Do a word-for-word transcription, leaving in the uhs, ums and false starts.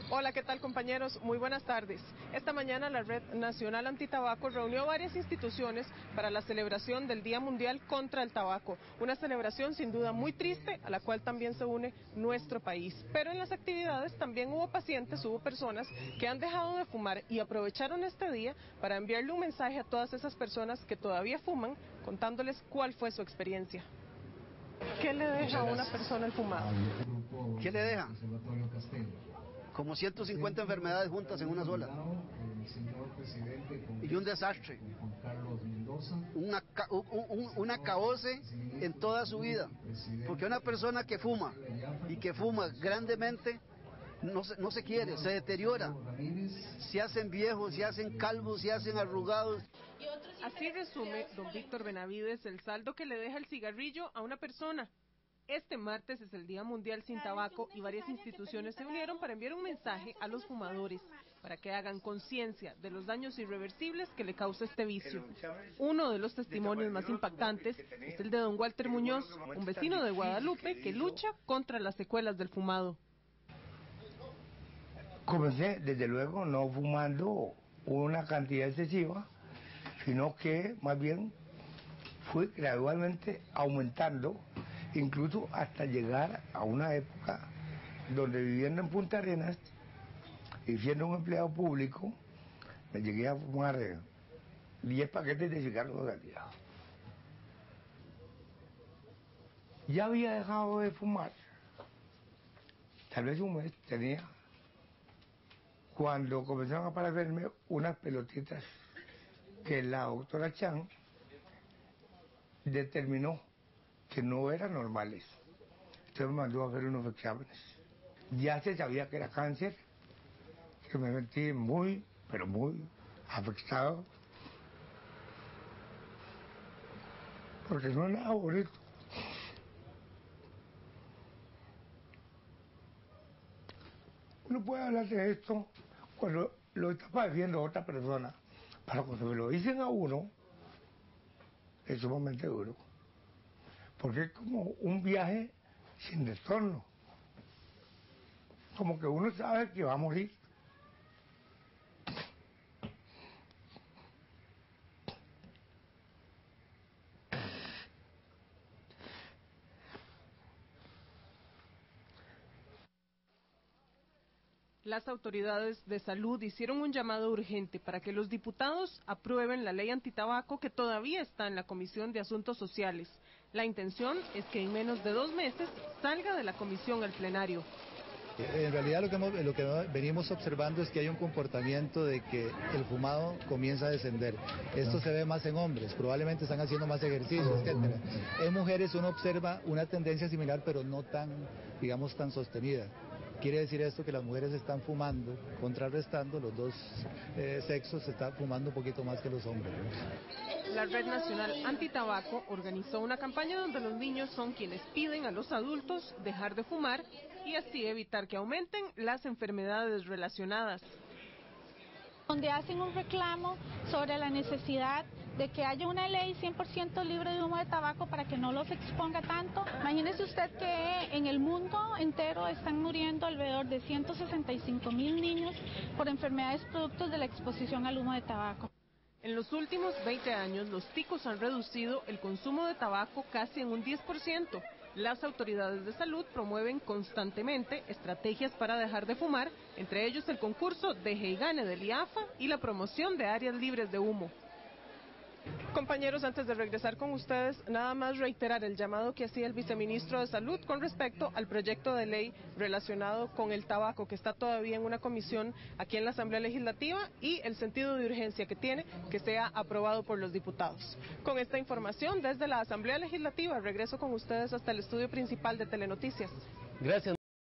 Hola, ¿qué tal, compañeros? Muy buenas tardes. Esta mañana la Red Nacional Antitabaco reunió varias instituciones para la celebración del Día Mundial contra el Tabaco. Una celebración sin duda muy triste, a la cual también se une nuestro país. Pero en las actividades también hubo pacientes, hubo personas que han dejado de fumar y aprovecharon este día para enviarle un mensaje a todas esas personas que todavía fuman, contándoles cuál fue su experiencia. ¿Qué le deja a una persona el fumado? ¿Qué le deja? Como ciento cincuenta enfermedades juntas en una sola. Y un desastre. Una, un, un acabose en toda su vida. Porque una persona que fuma, y que fuma grandemente, no se, no se quiere, se deteriora. Se hacen viejos, se hacen calvos, se hacen arrugados. Así resume don Víctor Benavides el saldo que le deja el cigarrillo a una persona. Este martes es el Día Mundial sin Tabaco y varias instituciones se unieron para enviar un mensaje a los fumadores para que hagan conciencia de los daños irreversibles que le causa este vicio. Uno de los testimonios más impactantes es el de don Walter Muñoz, un vecino de Guadalupe que lucha contra las secuelas del fumado. Comencé, desde luego, no fumando una cantidad excesiva, sino que más bien fui gradualmente aumentando, incluso hasta llegar a una época donde, viviendo en Punta Arenas y siendo un empleado público, me llegué a fumar diez paquetes de cigarros al día. Ya había dejado de fumar, tal vez un mes tenía, cuando comenzaron a aparecerme unas pelotitas que la doctora Chan determinó que no eran normales. Entonces me mandó a hacer unos exámenes. Ya se sabía que era cáncer, que me sentí muy, pero muy afectado, porque no es nada bonito. Uno puede hablar de esto cuando lo está padeciendo otra persona, pero cuando me lo dicen a uno, es sumamente duro, porque es como un viaje sin retorno, como que uno sabe que va a morir. Las autoridades de salud hicieron un llamado urgente para que los diputados aprueben la ley antitabaco que todavía está en la Comisión de Asuntos Sociales. La intención es que en menos de dos meses salga de la comisión al plenario. En realidad lo que, hemos, lo que venimos observando es que hay un comportamiento de que el fumado comienza a descender. Esto se ve más en hombres, probablemente están haciendo más ejercicio, etcétera. En mujeres uno observa una tendencia similar, pero no tan, digamos, tan sostenida. Quiere decir esto que las mujeres están fumando, contrarrestando, los dos eh, sexos se están fumando un poquito más que los hombres, ¿no? La Red Nacional Antitabaco organizó una campaña donde los niños son quienes piden a los adultos dejar de fumar y así evitar que aumenten las enfermedades relacionadas. Donde hacen un reclamo sobre la necesidad de que haya una ley cien por ciento libre de humo de tabaco para que no los exponga tanto. Imagínese usted que en el mundo entero están muriendo alrededor de ciento sesenta y cinco mil niños por enfermedades productos de la exposición al humo de tabaco. En los últimos veinte años, los ticos han reducido el consumo de tabaco casi en un diez por ciento. Las autoridades de salud promueven constantemente estrategias para dejar de fumar, entre ellos el concurso Deje y Gane del I A F A y la promoción de áreas libres de humo. Compañeros, antes de regresar con ustedes, nada más reiterar el llamado que hacía el viceministro de Salud con respecto al proyecto de ley relacionado con el tabaco, que está todavía en una comisión aquí en la Asamblea Legislativa, y el sentido de urgencia que tiene que sea aprobado por los diputados. Con esta información, desde la Asamblea Legislativa, regreso con ustedes hasta el estudio principal de Telenoticias. Gracias.